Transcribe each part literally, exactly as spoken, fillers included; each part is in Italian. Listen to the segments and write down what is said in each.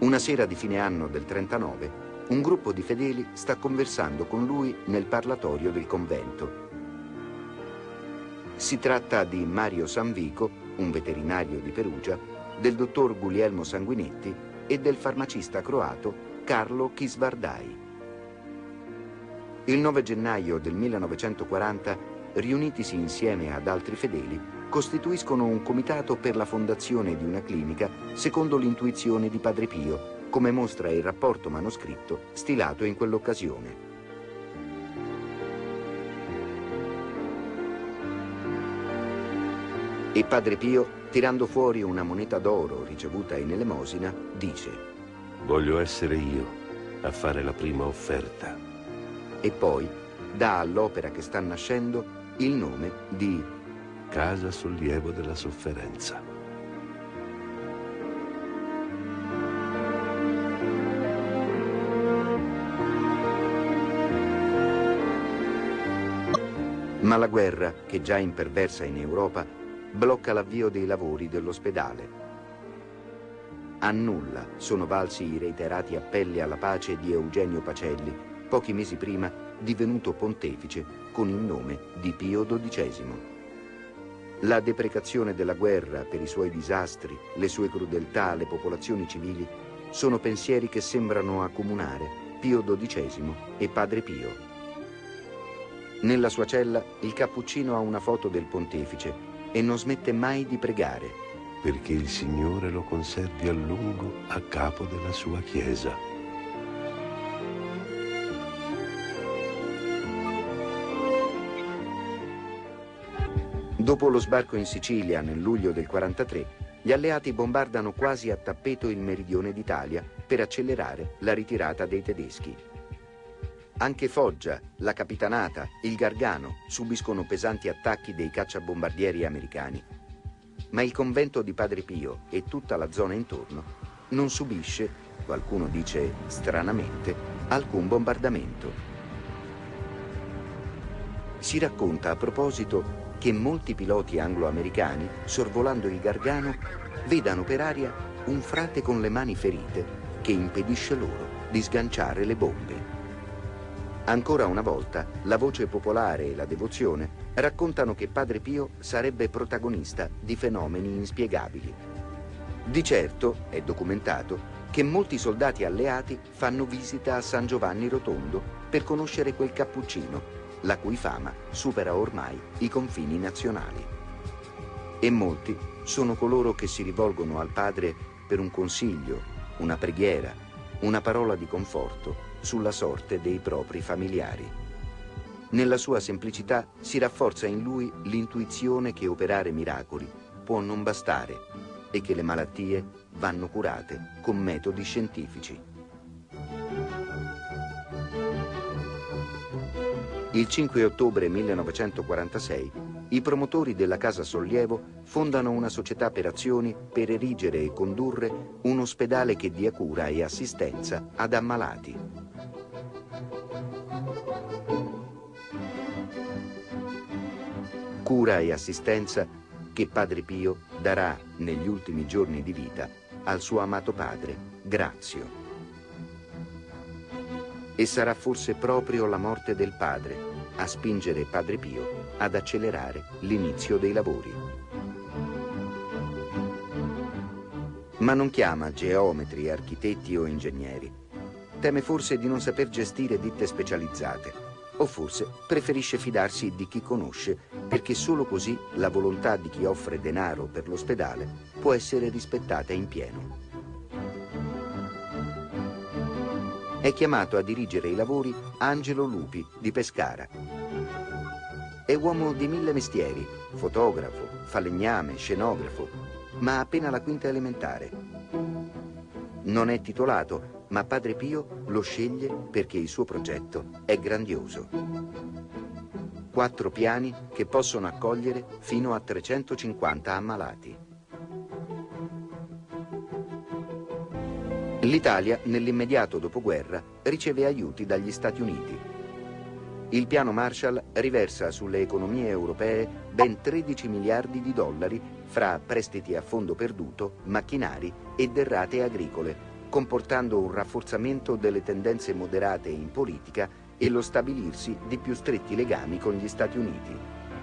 Una sera di fine anno del trentanove, un gruppo di fedeli sta conversando con lui nel parlatorio del convento. Si tratta di Mario Sanvico, un veterinario di Perugia, del dottor Guglielmo Sanguinetti e del farmacista croato Carlo Kisvardai. Il nove gennaio del millenovecentoquaranta, riunitisi insieme ad altri fedeli, costituiscono un comitato per la fondazione di una clinica secondo l'intuizione di Padre Pio, come mostra il rapporto manoscritto stilato in quell'occasione. E Padre Pio, tirando fuori una moneta d'oro ricevuta in elemosina, dice: voglio essere io a fare la prima offerta. E poi dà all'opera che sta nascendo il nome di Casa Sollievo della Sofferenza. Ma la guerra, che già imperversa in Europa, blocca l'avvio dei lavori dell'ospedale. A nulla sono valsi i reiterati appelli alla pace di Eugenio Pacelli, pochi mesi prima divenuto pontefice con il nome di Pio dodicesimo. La deprecazione della guerra per i suoi disastri, le sue crudeltà alle popolazioni civili, sono pensieri che sembrano accomunare Pio dodicesimo e Padre Pio. Nella sua cella il cappuccino ha una foto del pontefice e non smette mai di pregare. Perché il Signore lo conservi a lungo a capo della sua Chiesa. Dopo lo sbarco in Sicilia nel luglio del quarantatré, gli alleati bombardano quasi a tappeto il meridione d'Italia per accelerare la ritirata dei tedeschi. Anche Foggia, la Capitanata, il Gargano subiscono pesanti attacchi dei cacciabombardieri americani. Ma il convento di Padre Pio e tutta la zona intorno non subisce, qualcuno dice stranamente, alcun bombardamento. Si racconta a proposito che molti piloti anglo-americani, sorvolando il Gargano, vedano per aria un frate con le mani ferite che impedisce loro di sganciare le bombe. Ancora una volta, la voce popolare e la devozione raccontano che Padre Pio sarebbe protagonista di fenomeni inspiegabili. Di certo è documentato che molti soldati alleati fanno visita a San Giovanni Rotondo per conoscere quel cappuccino, la cui fama supera ormai i confini nazionali. E molti sono coloro che si rivolgono al Padre per un consiglio, una preghiera, una parola di conforto sulla sorte dei propri familiari. Nella sua semplicità si rafforza in lui l'intuizione che operare miracoli può non bastare e che le malattie vanno curate con metodi scientifici. Il cinque ottobre millenovecentoquarantasei i promotori della Casa Sollievo fondano una società per azioni per erigere e condurre un ospedale che dia cura e assistenza ad ammalati. Cura e assistenza che Padre Pio darà negli ultimi giorni di vita al suo amato padre, Grazio. E sarà forse proprio la morte del padre a spingere Padre Pio ad accelerare l'inizio dei lavori. Ma non chiama geometri, architetti o ingegneri. Teme forse di non saper gestire ditte specializzate, o forse preferisce fidarsi di chi conosce, perché solo così la volontà di chi offre denaro per l'ospedale può essere rispettata in pieno. È chiamato a dirigere i lavori Angelo Lupi di Pescara. È uomo di mille mestieri, fotografo, falegname, scenografo, ma ha appena la quinta elementare. Non è titolato, ma Padre Pio lo sceglie perché il suo progetto è grandioso. Quattro piani che possono accogliere fino a trecentocinquanta ammalati. L'Italia, nell'immediato dopoguerra, riceve aiuti dagli Stati Uniti. Il piano Marshall riversa sulle economie europee ben tredici miliardi di dollari fra prestiti a fondo perduto, macchinari e derrate agricole, comportando un rafforzamento delle tendenze moderate in politica e lo stabilirsi di più stretti legami con gli Stati Uniti.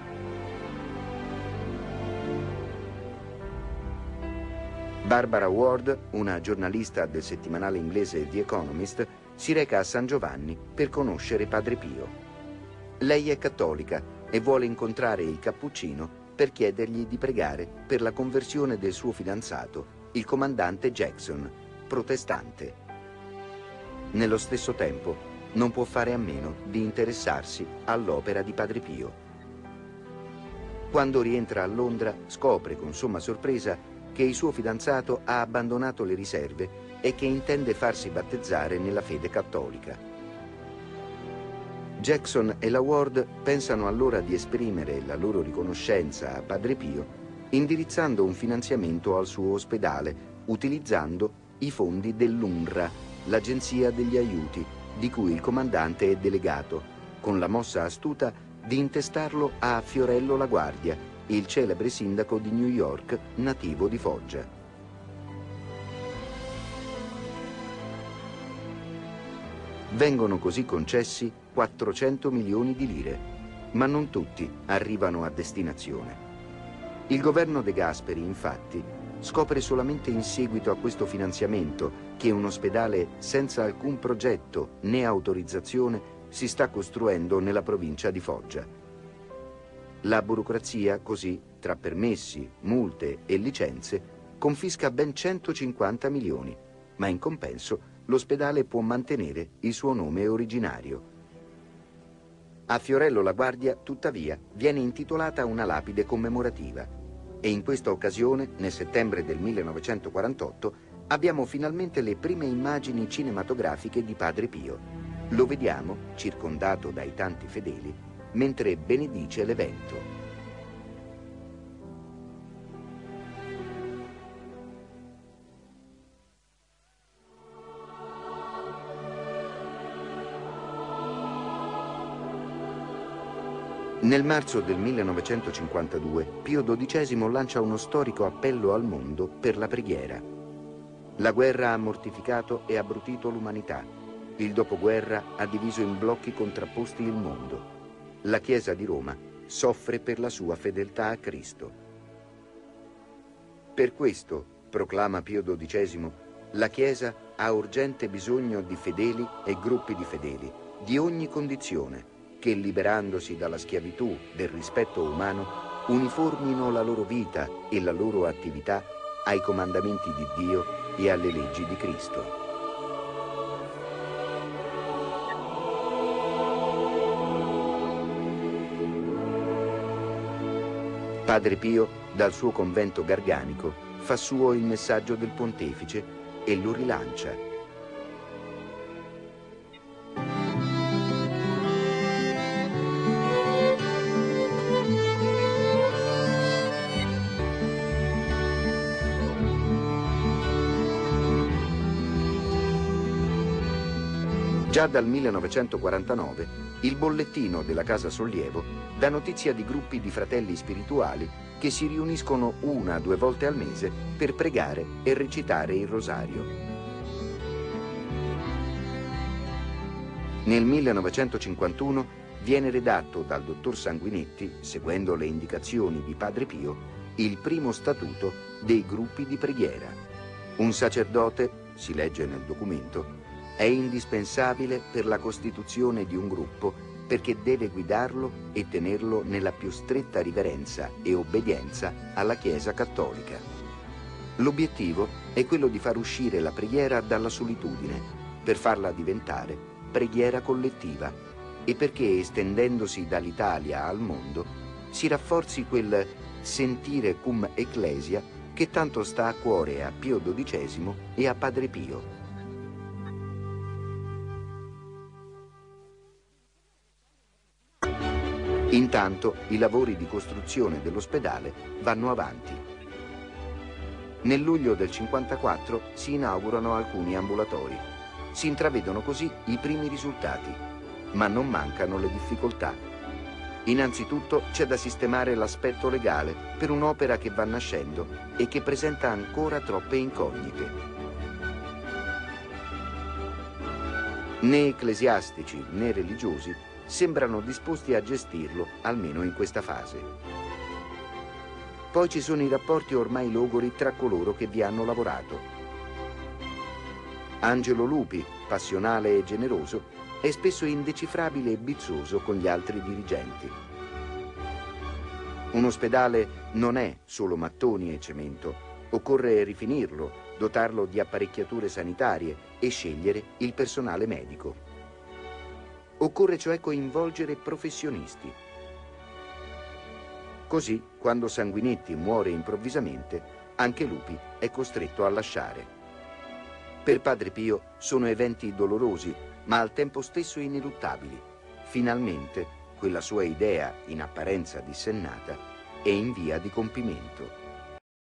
Barbara Ward, una giornalista del settimanale inglese The Economist, si reca a San Giovanni per conoscere Padre Pio. Lei è cattolica e vuole incontrare il cappuccino per chiedergli di pregare per la conversione del suo fidanzato, il comandante Jackson, protestante. Nello stesso tempo, non può fare a meno di interessarsi all'opera di Padre Pio. Quando rientra a Londra, scopre con somma sorpresa che il suo fidanzato ha abbandonato le riserve e che intende farsi battezzare nella fede cattolica. Jackson e la Ward pensano allora di esprimere la loro riconoscenza a Padre Pio indirizzando un finanziamento al suo ospedale, utilizzando i fondi dell'UNRWA, l'agenzia degli aiuti, di cui il comandante è delegato, con la mossa astuta di intestarlo a Fiorello La Guardia, il celebre sindaco di New York, nativo di Foggia. Vengono così concessi quattrocento milioni di lire, ma non tutti arrivano a destinazione. Il governo De Gasperi, infatti, scopre solamente in seguito a questo finanziamento che un ospedale senza alcun progetto né autorizzazione si sta costruendo nella provincia di Foggia. La burocrazia, così, tra permessi, multe e licenze, confisca ben centocinquanta milioni, ma in compenso l'ospedale può mantenere il suo nome originario. A Fiorello La Guardia, tuttavia, viene intitolata una lapide commemorativa e in questa occasione, nel settembre del millenovecentoquarantotto, abbiamo finalmente le prime immagini cinematografiche di Padre Pio. Lo vediamo, circondato dai tanti fedeli, mentre benedice l'evento. Nel marzo del millenovecentocinquantadue, Pio dodicesimo lancia uno storico appello al mondo per la preghiera. La guerra ha mortificato e abbrutito l'umanità. Il dopoguerra ha diviso in blocchi contrapposti il mondo. La Chiesa di Roma soffre per la sua fedeltà a Cristo. Per questo, proclama Pio dodicesimo, la Chiesa ha urgente bisogno di fedeli e gruppi di fedeli, di ogni condizione, che liberandosi dalla schiavitù del rispetto umano, uniformino la loro vita e la loro attività ai comandamenti di Dio e alle leggi di Cristo. Padre Pio, dal suo convento garganico, fa suo il messaggio del pontefice e lo rilancia. Già dal millenovecentoquarantanove il bollettino della Casa Sollievo dà notizia di gruppi di fratelli spirituali che si riuniscono una o due volte al mese per pregare e recitare il rosario. Nel millenovecentocinquantuno viene redatto dal dottor Sanguinetti, seguendo le indicazioni di Padre Pio, il primo statuto dei gruppi di preghiera. Un sacerdote, si legge nel documento, è indispensabile per la costituzione di un gruppo perché deve guidarlo e tenerlo nella più stretta riverenza e obbedienza alla Chiesa cattolica. L'obiettivo è quello di far uscire la preghiera dalla solitudine, per farla diventare preghiera collettiva e perché, estendendosi dall'Italia al mondo, si rafforzi quel sentire cum ecclesia che tanto sta a cuore a Pio dodicesimo e a Padre Pio. Intanto i lavori di costruzione dell'ospedale vanno avanti. Nel luglio del cinquantaquattro si inaugurano alcuni ambulatori. Si intravedono così i primi risultati, ma non mancano le difficoltà. Innanzitutto c'è da sistemare l'aspetto legale per un'opera che va nascendo e che presenta ancora troppe incognite. Né ecclesiastici né religiosi sembrano disposti a gestirlo, almeno in questa fase. Poi ci sono i rapporti ormai logori tra coloro che vi hanno lavorato. Angelo Lupi, passionale e generoso, è spesso indecifrabile e bizzoso con gli altri dirigenti. Un ospedale non è solo mattoni e cemento, occorre rifinirlo, dotarlo di apparecchiature sanitarie e scegliere il personale medico. Occorre cioè coinvolgere professionisti. Così, quando Sanguinetti muore improvvisamente, anche Lupi è costretto a lasciare. Per Padre Pio sono eventi dolorosi, ma al tempo stesso ineluttabili. Finalmente, quella sua idea, in apparenza dissennata, è in via di compimento.